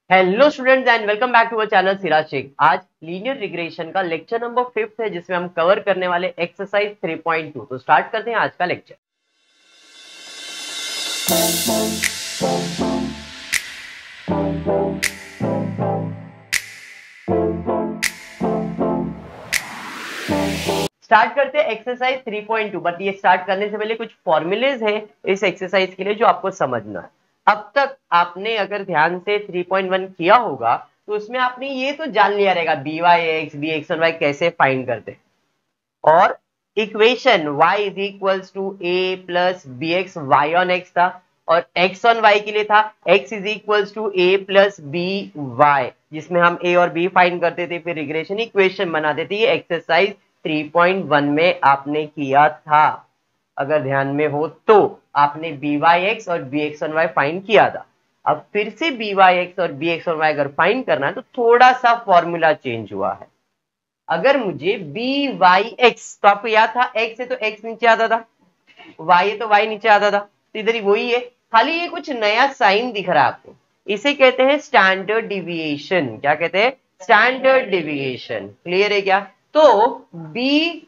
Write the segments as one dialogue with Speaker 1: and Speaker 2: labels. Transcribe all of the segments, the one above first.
Speaker 1: Hello students and welcome back to our channel Siraj Shaikh. आज linear regression का lecture number 5 है जिसमें हम कवर करने वाले एक्सरसाइज 3.2। तो स्टार्ट करते हैं आज का लेक्चर। स्टार्ट करते हैं एक्सरसाइज 3.2। बट ये स्टार्ट करने से पहले कुछ फॉर्मूलेज हैं इस एक्सरसाइज के लिए जो आपको समझना है। अब तक आपने अगर ध्यान से 3.1 किया होगा तो उसमें आपने ये तो जान लिया रहेगा B Y X B X one Y कैसे फाइंड करते हैं, और equation y is equals to A plus B x Y on X था, और x ऑन y के लिए था x is equals to A plus B Y, जिसमें हम a और b फाइंड करते थे, फिर रिग्रेशन इक्वेशन बनाते थे। ये एक्सरसाइज 3.1 में आपने किया था। अगर ध्यान में हो तो आपने बी वाई एक्स और B x on Y find किया था। अब फिर से बी वाई एक्स और बी एक्स ऑन वाई अगर फाइंड करना है तो थोड़ा सा फॉर्मूला चेंज हुआ है। अगर मुझे बी वाई एक्स, तो आपको याद था एक्स है तो एक्स नीचे आता था, वाई है तो वाई नीचे आता था, तो इधर ही वही है, खाली ये कुछ नया साइन दिख रहा है आपको। इसे कहते हैं स्टैंडर्ड डिविएशन। क्या कहते हैं? Standard deviation. क्लियर है क्या? तो बी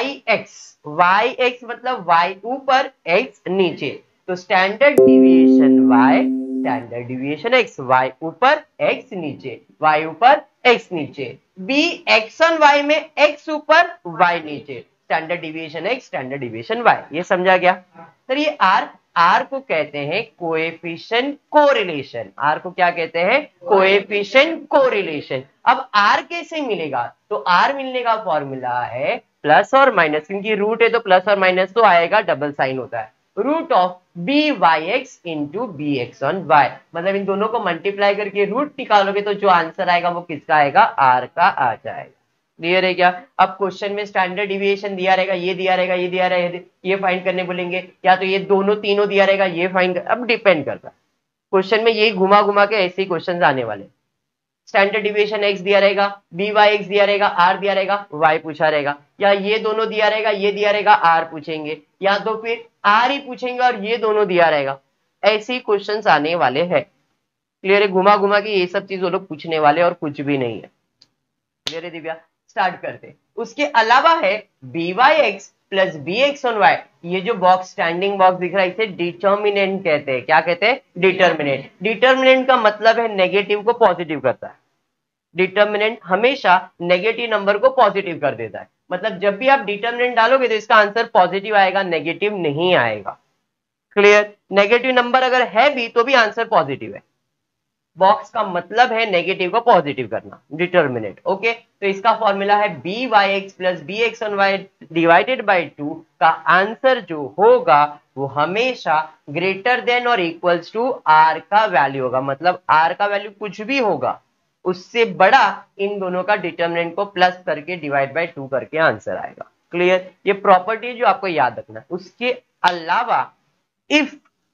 Speaker 1: वाई एक्स मतलब वाई ऊपर एक्स नीचे, तो standard deviation Y, standard deviation X, Y ऊपर एक्स नीचे, वाई ऊपर एक्स नीचे, बी एक्स ऑन वाई में एक्स ऊपर वाई नीचे, standard deviation X, standard deviation Y. ये समझा गया? सर ये आर को कहते हैं कोएफिशिएंट कोरिलेशन। आर को क्या कहते हैं? Coefficient correlation. अब आर कैसे मिलेगा? तो आर मिलने का फॉर्मूला है प्लस और माइनस, क्योंकि रूट है तो प्लस और माइनस तो आएगा, डबल साइन होता है, root of B Y x into B x on Y. मतलब इन दोनों को मल्टीप्लाई करके रूट निकालोगे तो जो आंसर आएगा वो किसका आएगा? आर का आ जाएगा। क्लियर है क्या? अब क्वेश्चन में स्टैंडर्ड डिविएशन दिया रहेगा, ये दिया रहेगा, ये दिया रहेगा, ये फाइंड करने बोलेंगे, या तो ये दोनों तीनों दिया रहेगा, ये फाइंड कर, अब डिपेंड करता है क्वेश्चन में, यही घुमा घुमा के ऐसे ही क्वेश्चन आने वाले। स्टैंडर्ड डिविएशन एक्स दिया रहेगा, बी वाई एक्स दिया रहेगा, आर दिया रहेगा, वाई पूछा रहेगा, या ये दोनों दिया रहेगा, ये दिया रहेगा, आर पूछेंगे, या तो फिर आर ही पूछेंगे और ये दोनों दिया रहेगा। ऐसे ही क्वेश्चंस आने वाले हैं। क्लियर है? घुमा घुमा के ये सब चीज वो लोग पूछने वाले और कुछ भी नहीं है। क्लियर है दिव्या? स्टार्ट करते। उसके अलावा है B Y X plus B x on Y. ये जो बॉक्स, स्टैंडिंग बॉक्स दिख रहा है, इसे डिटर्मिनेंट कहते हैं। क्या कहते हैं? डिटर्मिनेंट। डिटर्मिनेंट का मतलब है नेगेटिव को पॉजिटिव करता है। डिटर्मिनेंट हमेशा नेगेटिव नंबर को पॉजिटिव कर देता है। मतलब जब भी आप डिटर्मिनेंट डालोगे तो इसका आंसर पॉजिटिव आएगा, नेगेटिव नहीं आएगा। क्लियर? नेगेटिव नंबर अगर है भी तो भी आंसर पॉजिटिव है। बॉक्स का मतलब है नेगेटिव को पॉजिटिव करना, डिटर्मिनेंट। ओके, तो इसका फॉर्मूला है B Y X plus B x on Y divided by 2 का आंसर जो होगा वो हमेशा ग्रेटर देन और इक्वल्स टू आर का वैल्यू होगा। मतलब आर का वैल्यू कुछ भी होगा उससे बड़ा इन दोनों का डिटर्मिनेंट को प्लस करके डिवाइड बाई 2 करके आंसर आएगा। क्लियर? ये प्रॉपर्टी जो आपको याद रखना। उसके अलावा if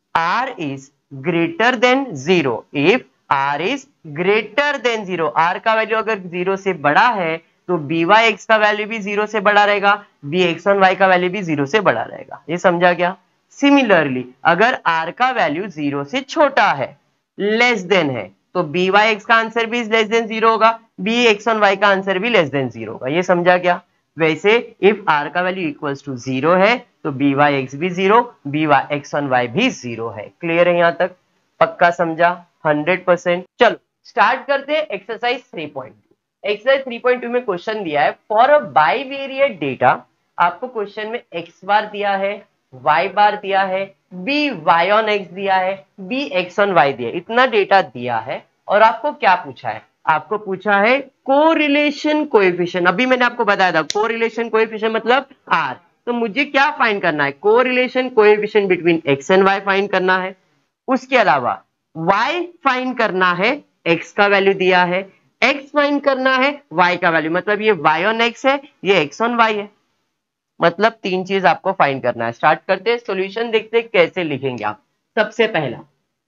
Speaker 1: r is greater than 0, if r is greater than 0, r का वैल्यू अगर 0 से बड़ा है तो बी वाई एक्स का वैल्यू भी 0 से बड़ा रहेगा, बी एक्स वन वाई का वैल्यू भी 0 से बड़ा रहेगा। ये समझा क्या? सिमिलरली अगर r का वैल्यू 0 से छोटा है, लेस देन है, तो बी वाई एक्स का आंसर भी लेस देन 0 होगा, बी एक्स वन वाई का आंसर भी लेस देन 0 होगा। ये समझा क्या? वैसे इफ r का वैल्यू इक्वल्स टू 0 है तो बी वाई एक्स भी 0, B Y X on Y भी 0 है। क्लियर है? यहां तक पक्का समझा? 100%। चलो स्टार्ट करते हैं एक्सरसाइज 3.2। एक्सरसाइज 3.2 में क्वेश्चन दिया है फॉर अ बाइवेरिएट डेटा। आपको क्वेश्चन में एक्स बार दिया है, वाई बार दिया है, बी वाई ऑन एक्स दिया है, बी एक्स ऑन वाई दिया है। इतना डेटा दिया है और आपको क्या पूछा है? आपको पूछा है कोरिलेशन कोएफिशिएंट। अभी मैंने आपको बताया था कोरिलेशन कोएफिशिएंट मतलब आर। तो मुझे क्या फाइंड करना है? Correlation coefficient between X and Y find करना है। उसके अलावा y फाइंड करना है, x का वैल्यू दिया है, x फाइंड करना है, y का वैल्यू, मतलब ये y ऑन x है, ये x ऑन y है। मतलब तीन चीज आपको फाइंड करना है। स्टार्ट करते हैं, सॉल्यूशन देखते हैं कैसे लिखेंगे आप। सबसे पहला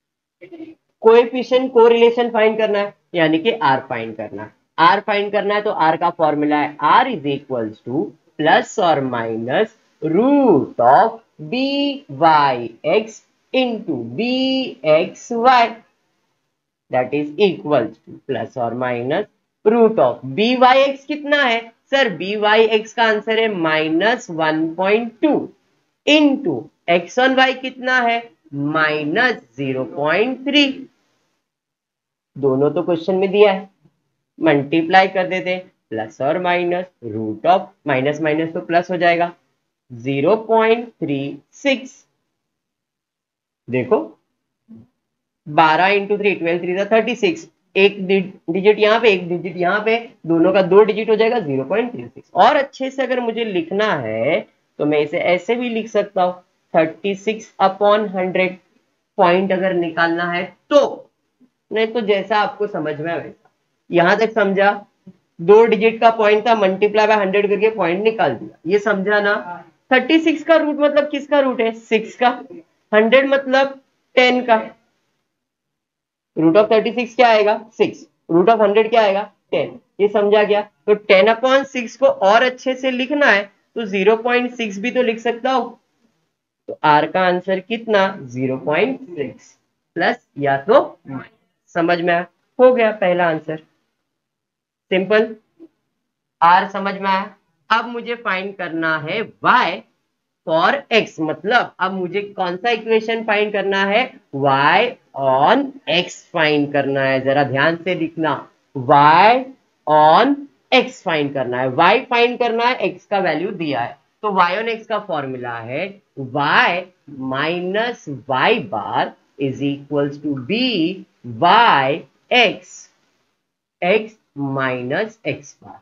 Speaker 1: कोएफिशिएंट कोरिलेशन फाइंड करना है, यानी कि r फाइंड करना है। r फाइंड करना है तो r का फॉर्मूला है r is equals to plus और minus root of B Y x into B x Y. That is equal to plus और minus root of B Y x कितना है सर, बी वाई एक्स का answer है -1.2 into x on Y कितना है -0.3। दोनों तो क्वेश्चन में दिया है, मल्टीप्लाई कर देते हैं, प्लस और minus root of minus minus तो प्लस हो जाएगा 0.36। देखो 12 इंटू 3 12 3 36, एक डिजिट यहाँ पे एक डिजिट यहाँ पे, दोनों का 2 डिजिट हो जाएगा 0.36। और अच्छे से अगर मुझे लिखना है तो मैं इसे ऐसे भी लिख सकता हूं 36/100 पॉइंट अगर निकालना है तो, नहीं तो जैसा आपको समझ में आए वैसा। यहां तक समझा, 2 डिजिट का पॉइंट था, मल्टीप्लाई बाय 100 करके पॉइंट निकाल दिया, ये समझा ना। 36 का रूट मतलब किसका रूट है 6 का, 100 मतलब 10 का, रूट ऑफ 36 क्या आएगा 6, रूट ऑफ 100 क्या आएगा 10। ये समझा गया। तो 10/6 को और अच्छे से लिखना है तो 0.6 भी तो लिख सकता हो, तो आर का आंसर कितना 0.6 प्लस या तो माइनस। समझ में आया, हो गया पहला आंसर, सिंपल। आर समझ में आया। अब मुझे फाइंड करना है y फॉर x, मतलब अब मुझे कौन सा इक्वेशन फाइंड करना है, y ऑन x फाइंड करना है। जरा ध्यान से लिखना, y ऑन x फाइंड करना है, y फाइंड करना है, x का वैल्यू दिया है। तो y ऑन x का फॉर्मूला है y minus Y bar is equals to b y x minus x bar.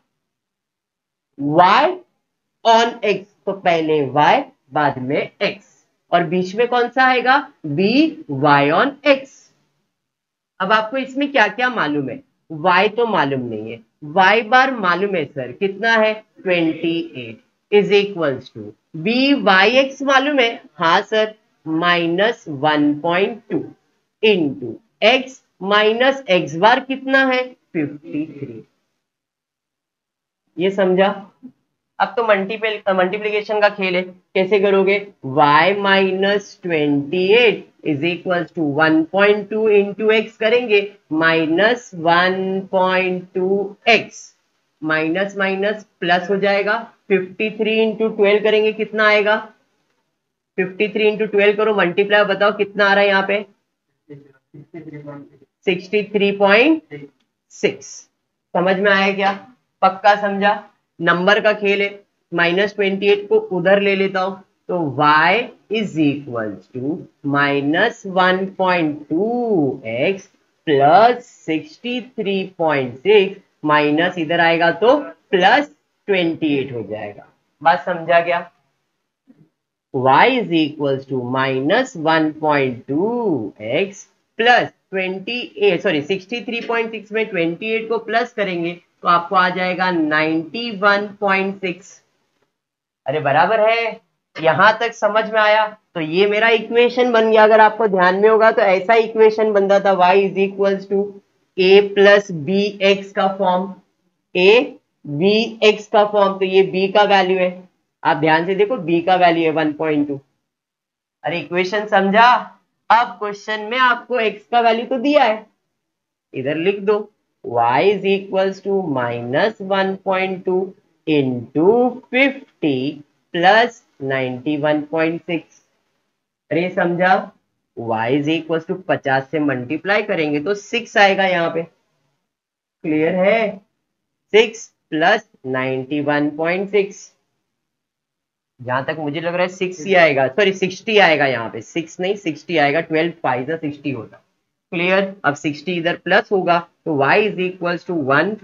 Speaker 1: y on x, तो पहले y बाद में x, और बीच में कौन सा आएगा b y ऑन x। अब आपको इसमें क्या क्या मालूम है, y तो मालूम नहीं है, y बार मालूम है सर, कितना है 28 is equals to B Y X मालूम है, हाँ sir, -1.2 into X minus x bar कितना है 53। ये समझा। अब तो मल्टीप्लीकेशन का खेल है, कैसे करोगे, y minus 28 is equal to 1.2 into X करेंगे -1.2x, माइनस माइनस प्लस हो जाएगा, 53 इंटू 12 करेंगे कितना आएगा, 53 इंटू 12 करो मल्टीप्लाई, बताओ कितना आ रहा है यहाँ पे 63.6। समझ में आया क्या, पक्का समझा। नंबर का खेल है, -28 को उधर ले लेता हूं तो y is equal to -1.2x plus 63.6, minus इधर आएगा तो +28 हो जाएगा। बात समझा क्या, y is equal to -1.2x plus 63.6 में 28 को प्लस करेंगे तो आपको आ जाएगा 91.6। अरे बराबर है, यहां तक समझ में आया। तो ये मेरा इक्वेशन बन गया, अगर आपको ध्यान में होगा तो ऐसा इक्वेशन बनता था y is equal to a plus B X का फॉर्म, a b x का फॉर्म, तो ये b का वैल्यू है, आप ध्यान से देखो b का वैल्यू है 1.2। अरे इक्वेशन समझा। अब क्वेश्चन में आपको x का वैल्यू तो दिया है, इधर लिख दो y is equals to -1.2 into 50 plus 91.6। अरे समझा, y इज इक्वल्स टू 50 से मल्टीप्लाई करेंगे तो 6 आएगा यहाँ पे, क्लियर है, 6 प्लस 91.6, जहां तक मुझे लग रहा है 6 ही आएगा, सॉरी 60 आएगा यहाँ पे, 6 नहीं 60 आएगा, 12 5 60 होता। क्लियर, अब 60 इधर प्लस होगा तो y इज इक्वल टू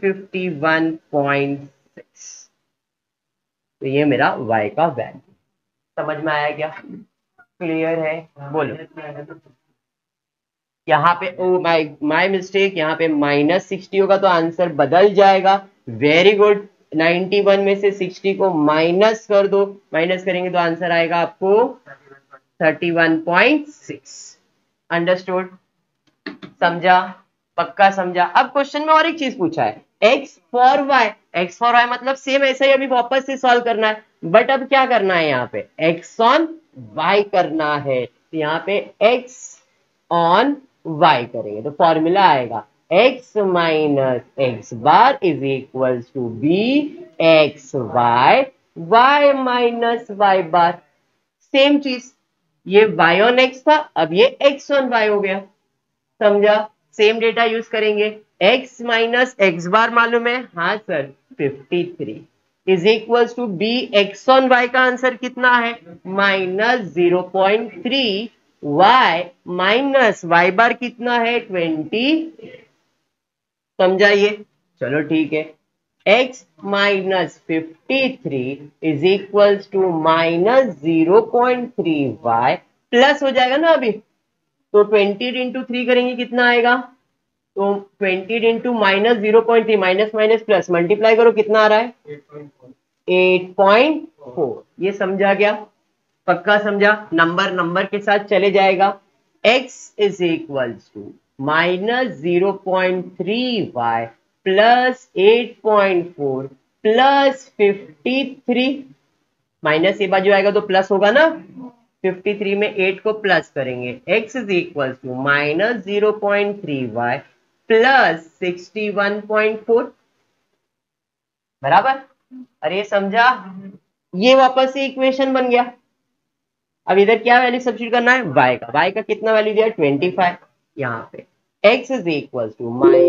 Speaker 1: 151.6, तो ये मेरा y का वैल्यू। समझ में आया क्या, क्लियर है, बोलो। यहाँ पे ओ माय मिस्टेक, यहाँ पे -60 होगा तो आंसर बदल जाएगा। वेरी गुड, 91 में से 60 को माइनस कर दो, माइनस करेंगे तो आंसर आएगा आपको 31.6। अंडरस्टूड, समझा, पक्का समझा। अब क्वेश्चन में और एक चीज पूछा है, x for y, x for y मतलब सेम ऐसा ही अभी वापस से सॉल्व करना है, बट अब क्या करना है, यहाँ पे x ऑन y करना है, तो यहाँ पे x ऑन y करेंगे तो फॉर्मूला आएगा x minus x bar is equal to B x Y y minus Y bar. Same चीज, ये y ऑन x था, अब ये x ऑन y हो गया। समझा? सेम डेटा यूज करेंगे। x माइनस एक्स बार मालूम है, हाँ sir 53 is equal to B x on Y का आंसर कितना है -0.3 y माइनस वाई बार कितना है 20। समझा ये? चलो ठीक है, x minus 53 is equal to -0.3 y plus हो जाएगा ना अभी, तो 20 इंटू 3 करेंगे कितना आएगा, तो 20 into -0.3 minus minus plus multiply करो कितना आ रहा है 8.4। ये समझा गया? पक्का समझा? नंबर नंबर के साथ चले जाएगा। x is equal to -0.3y plus 8.4 plus 53, minus ये बाजू आएगा तो प्लस होगा ना, 53 में 8 को प्लस करेंगे, x is equal to -0.3y plus 61.4 बराबर। अरे समझा? ये वापस से इक्वेशन बन गया। अब इधर क्या वैल्यू सब्स्टिट्यूट करना है, y का कितना वैल्यू दिया 25, यहाँ पे x is equal to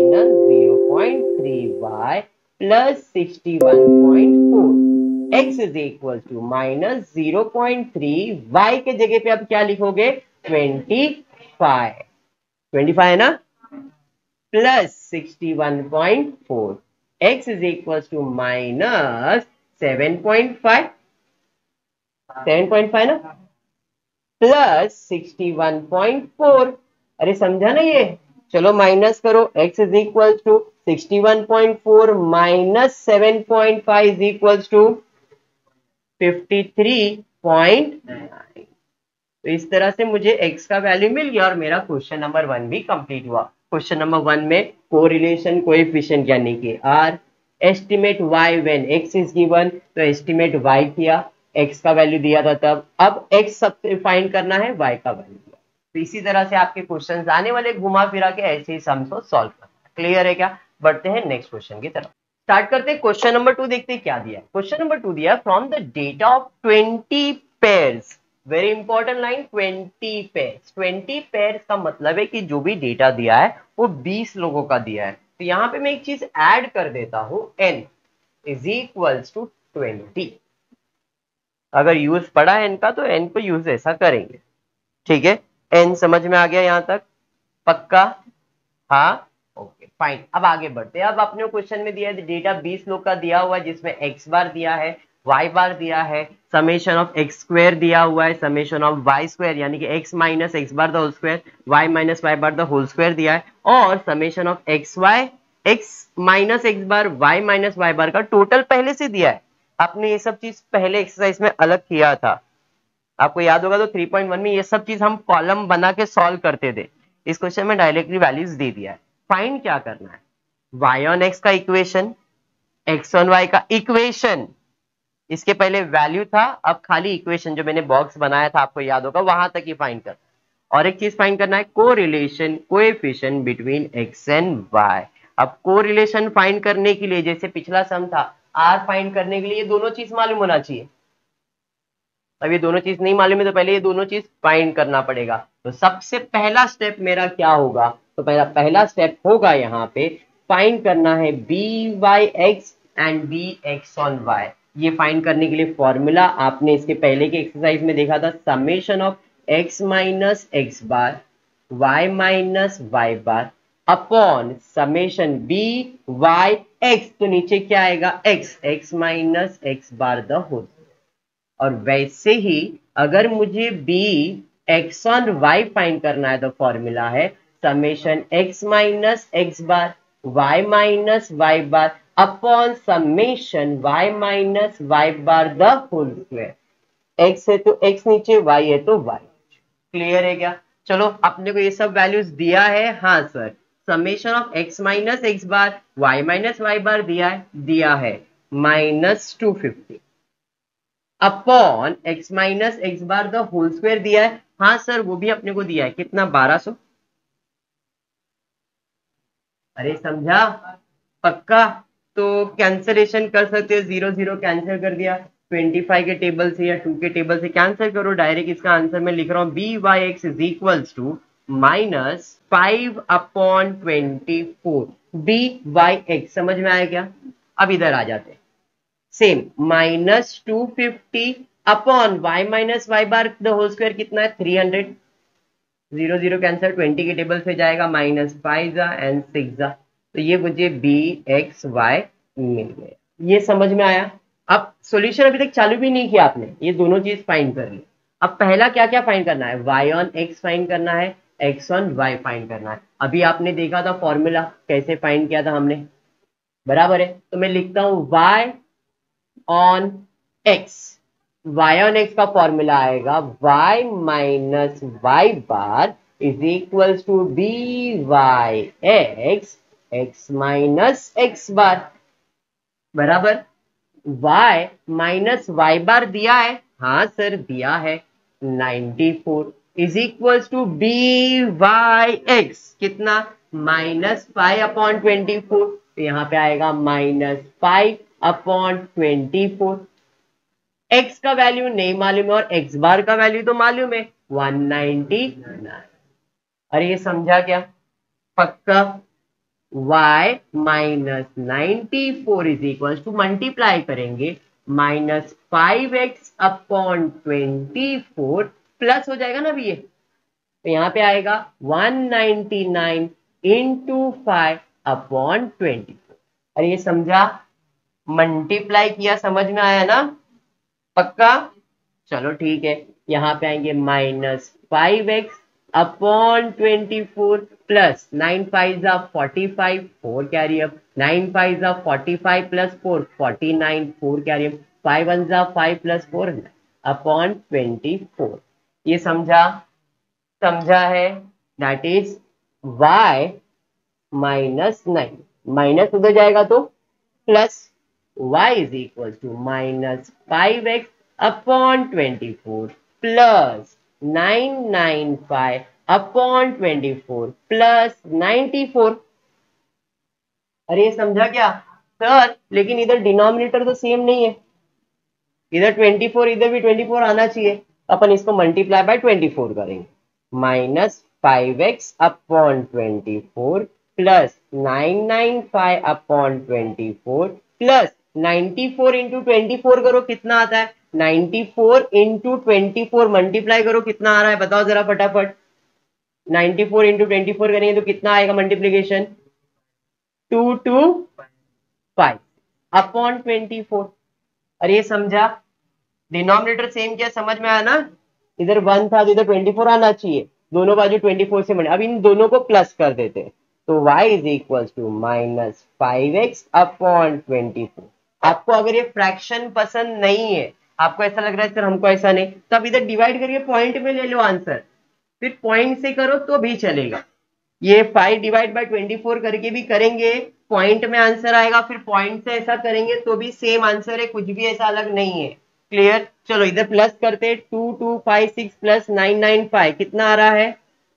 Speaker 1: -0.3y plus 61.4, x is equal to -0.3 y के जगह पे अब क्या लिखोगे 25 है ना, plus 61.4, x is equal to -7.5 ना, प्लस 61.4। अरे समझा ना ये? चलो माइनस करो, x is equal to 61.4 minus 7.5 is equal to 53.9। तो इस तरह से मुझे x का वैल्यू मिल गया और मेरा क्वेश्चन नंबर 1 भी कंप्लीट हुआ। क्वेश्चन नंबर 1 में कोरिलेशन कोएफिशिएंट यानी कि r, estimate y when x is given, तो एस्टिमेट y किया, x का वैल्यू दिया था तब, अब x सबसे फाइंड करना है y का वैल्यू दिया। तो इसी तरह से आपके क्वेश्चंस आने वाले, घुमा फिरा के ऐसे ही सम्स को सॉल्व करना। क्लियर है क्या? बढ़ते हैं नेक्स्ट क्वेश्चन की तरफ। स्टार्ट करते हैं क्वेश्चन नंबर 2, देखते हैं क्या दिया है। क्वेश्चन नंबर 2 दिया from the data of 20 pairs, very important line 20 pairs. 20 pairs का मतलब है कि जो भी डेटा दिया है वो 20 लोगों का दिया है। तो यहां पे मैं एक चीज ऐड कर देता हूं, n इज इक्वल्स टू 20। अगर यूज पड़ा है n का तो n को यूज ऐसा करेंगे। ठीक है, n समझ में आ गया यहां तक? पक्का? हाँ, ओके फाइन। अब आगे बढ़ते हैं। अब अपने क्वेश्चन में दिया है डेटा 20 लोग का दिया हुआ है, जिसमें x बार दिया है, y बार दिया है, समेशन ऑफ x स्क्वायर दिया हुआ है, समेशन ऑफ y स्क्वायर यानी कि x minus x bar the whole square, y minus Y bar the whole square दिया है, और summation of x minus x bar y minus Y bar का total पहले से दिया है। आपने ये सब चीज पहले एक्सरसाइज में अलग किया था, आपको याद होगा। तो 3.1 में ये सब चीज हम कॉलम बना के सॉल्व करते थे। इस क्वेश्चन में डायरेक्टली वैल्यूज दे दिया है। फाइंड क्या करना है, y ऑन x का इक्वेशन, x ऑन y का इक्वेशन, इसके पहले वैल्यू था, अब खाली इक्वेशन जो मैंने बॉक्स बनाया था आपको याद होगा, वहां तक ही फाइंड करना है। और एक चीज फाइंड करना है, correlation coefficient between x and y। अब कोरिलेशन फाइंड करने के लिए जैसे पिछला सम था, r फाइंड करने के लिए ये दोनों चीज मालूम होना चाहिए। अब ये दोनों चीज नहीं मालूम है तो पहले ये दोनों चीज फाइंड करना पड़ेगा। तो सबसे पहला स्टेप मेरा क्या होगा, तो पहला स्टेप होगा यहाँ पे फाइंड करना है B Y X and B x on Y. ये फाइंड करने के लिए फॉर्मूला आपने इसके पहले के एक्सरसाइज में देखा था, summation of X minus x bar y minus Y bar upon summation B Y X, तो नीचे क्या आएगा X minus x bar the whole. और वैसे ही अगर मुझे B x on Y find करना है तो फॉर्मूला है summation X minus x bar Y minus Y bar upon summation Y minus Y bar the whole square. X है तो एक्स नीचे, वाई है तो वाई। क्लियर है क्या? चलो, अपने को ये सब वैल्यूज दिया है, हाँ सर। Summation of X minus x bar Y minus Y bar दिया है -250 upon X minus x bar the whole square दिया है, हाँ सर वो भी अपने को दिया है, कितना 1200। अरे समझा? पक्का? तो कैंसलेशन कर सकते हो, 0 0 कैंसिल कर दिया, 25 के टेबल से या 2 के टेबल से कैंसिल करो डायरेक्ट। इसका आंसर मैं लिख रहा हूं, b Y x is equals to -5/24। B Y x समझ में आया क्या? अब इधर आ जाते हैं, same -250 upon y minus Y bar the whole square कितना है 300। 0 0 कैंसिल, 20 के टेबल से जाएगा, -5 एंड 6, तो ये मुझे बी एक्स वाई मिल गया। ये समझ में आया? अब सॉल्यूशन अभी तक चालू भी नहीं किया आपने, ये दोनों चीज फाइंड कर ली। अब पहला क्या क्या फाइंड करना है? y ऑन x फाइंड करना है, x ऑन y फाइंड करना है। अभी आपने देखा था फॉर्मूला कैसे फाइंड किया था हमने, बराबर है? तो मैं लिखता हूं y on x। y on x का फॉर्मूला आएगा y minus Y bar is equals to B Y x, x minus x bar, बराबर। y माइनस वाई बार दिया है, हाँ सर दिया है, 94 is equals to B Y x कितना, -5/24। तो यहां पे आएगा -5/24। x का वैल्यू नहीं मालूम है और x बार का वैल्यू तो मालूम है 199। अरे ये समझा क्या? पक्का? y minus 94 is equal to, multiply करेंगे, -5x/24 प्लस हो जाएगा ना अभी ये, तो यहां पे आएगा 199 इंटू 5/24। अरे ये समझा? मल्टीप्लाई किया, समझ में आया ना? पक्का? चलो ठीक है, यहां पे आएंगे -5x/24 प्लस 9 5 = 45, 4 कैरी अब, 9 5 = 45 प्लस 4 49, 4 कैरी अब, 5 1 = 5 प्लस 4 9/24। ये समझा? समझा है? दैट इज y -9, माइनस उधर जाएगा तो plus, y is equal to -5x/24 plus 995/24 plus 94। अरे ये समझा क्या सर? लेकिन इधर डिनोमिनेटर तो सेम नहीं है, इधर 24 इधर भी 24 आना चाहिए, अपन इसको मल्टीप्लाई बाय 24 करेंगे, -5x/24 प्लस 995/24 प्लस 94 इंटू 24 करो कितना आता है, 94 इंटू 24 मल्टीप्लाई करो कितना आ रहा है बताओ जरा फटाफट। 94 इंटू 24 करेंगे तो कितना आएगा मल्टीप्लीकेशन, 225/24। अरे ये समझा? डिनोमिनेटर सेम क्या, समझ में आया ना? इधर 1 था तो इधर 24 आना चाहिए, दोनों बाजू 24 से बने, अब इन दोनों को प्लस कर देते हैं, तो y is equal to -5x/24। आपको अगर ये फ्रैक्शन पसंद नहीं है, आपको ऐसा लग रहा है सर हमको ऐसा नहीं, तो आप इधर डिवाइड करके पॉइंट में ले लो आंसर, फिर पॉइंट से करो तो भी चलेगा। ये 5/24 करके भी करेंगे, पॉइंट में आंसर आएगा, फिर पॉइंट से ऐसा करेंगे तो भी सेम आंसर है, कुछ भी ऐसा अलग नहीं है। क्लियर? चलो इधर प्लस करते, 2256 प्लस 995 कितना आ रहा है,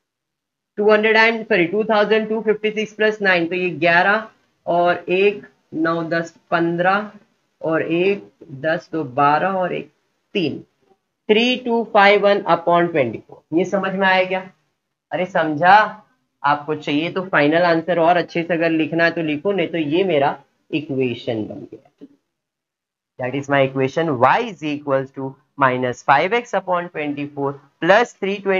Speaker 1: 2256 प्लस 9, तो ये 11 और 1 9 10 15 और 1 10 2 12 और 1 3, 3251/24। ये समझ में आया क्या? अरे समझा? आपको चाहिए तो फाइनल आंसर और अच्छे से अगर लिखना है तो लिखो, नहीं तो ये मेरा इक्वेशन बन गया। That is my equation, y is equals to -5x/24 प्लस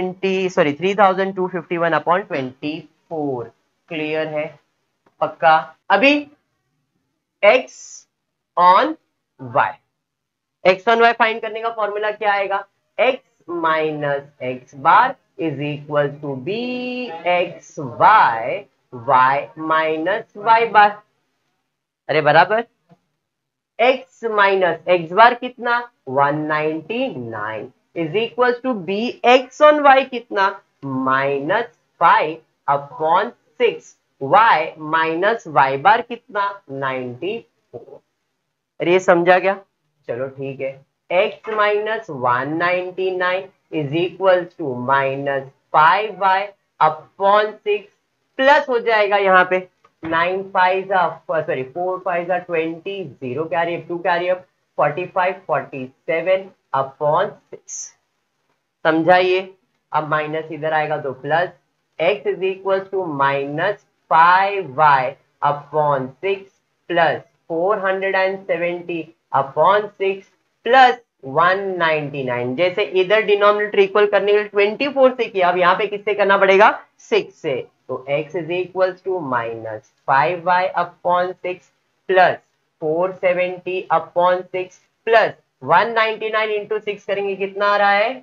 Speaker 1: 3251/24। क्लियर है? पक्का? अभी x on y, x on y find करने का फॉर्मूला क्या आएगा, x minus x bar is equal to B x y, y minus Y bar. अरे बराबर, x माइनस एक्स बार कितना 199 is equal to B x on y कितना -5/6, y minus Y बार कितना 94। अरे ये समझा क्या? चलो ठीक है, x minus 199 is equal to -5y/6 plus हो जाएगा यहाँ पे 9 5 sorry 4 5 20, 0 carry up, 2 carry up, 45 47 upon 6। समझाइए। अब माइनस इधर आएगा तो plus, x is equal to minus 5y upon 6 plus 470 upon 6 plus 199। जैसे इधर डिनोमिनेटर इक्वल करने के लिए 24 से किया, अब यहाँ पे किससे करना पड़ेगा? 6 से। तो x is equal to minus 5y upon 6 plus 470 upon 6 plus 199 into 6 करेंगे, कितना आ रहा है?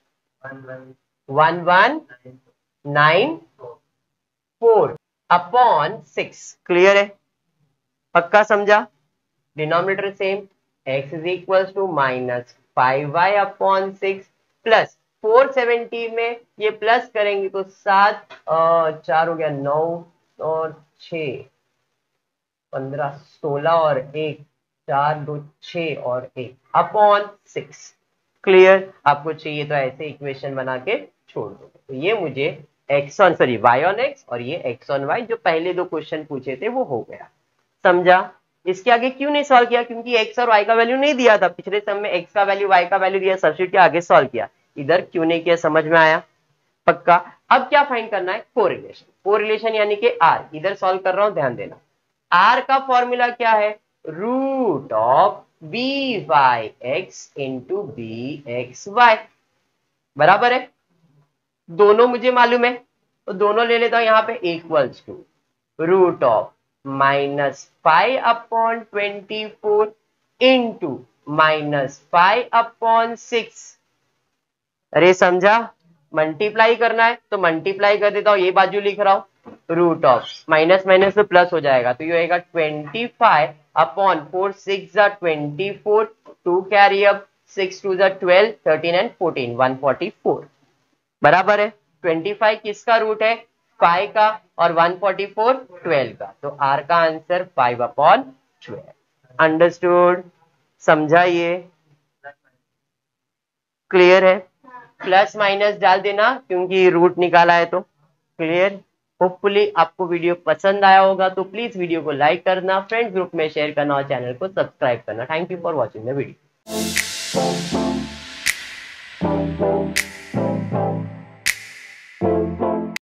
Speaker 1: 1194 अपॉन 6। क्लियर है? पक्का समझा? Denominator same, x is equal to minus 5y upon 6 plus 470 में ये प्लस करेंगे तो 7 4 हो गया 9 और 6 15 16 और 1 4 2 6 और 1 अपॉन 6। क्लियर? आपको चाहिए तो ऐसे इक्वेशन बना के छोड़ दो। तो ये मुझे x on sorry y on x और ये x ऑन y जो पहले दो क्वेश्चन पूछे थे वो हो गया। समझा? इसके आगे क्यों नहीं सॉल्व किया? क्योंकि x और y का वैल्यू नहीं दिया था। पिछले सम में x का वैल्यू y का वैल्यू दिया, सब्स्टिट्यूट किया, आगे सॉल्व किया। इधर क्यों नहीं किया? समझ में आया? पक्का। अब क्या फाइंड करना है? कोरिलेशन। कोरिलेशन यानी कि r। इधर सॉल्व कर रहा हूं, ध्यान देना। r का फॉर्मूला क्या है? Root of B Y x into B x y. बराबर है? दोनों मुझे मालूम है तो दोनों ले लेता हूं यहां पे, equals to root of minus 5 अपॉन 24 इंटू माइनस 5 अपॉन 6। अरे समझा? मल्टीप्लाई करना है तो मल्टीप्लाई कर देता हूं, ये बाजू लिख रहा हूं, रूट ऑफ माइनस माइनस तो प्लस हो जाएगा, तो ये होएगा 25 अपॉन 4 6 जा 24, 2 कैरी अप, 6 2 जा 12, 13 एंड 14 144। बराबर है? 25 किसका रूट है? 5 का, और 144 12 का। तो r का आंसर 5 अपॉन 12। अंडरस्टूड? समझा? ये क्लियर है? प्लस माइनस डाल देना क्योंकि रूट निकाला है तो। क्लियर? होपफुली आपको वीडियो पसंद आया होगा, तो प्लीज वीडियो को लाइक करना, फ्रेंड ग्रुप में शेयर करना और चैनल को सब्सक्राइब करना। Thank you for watching the video.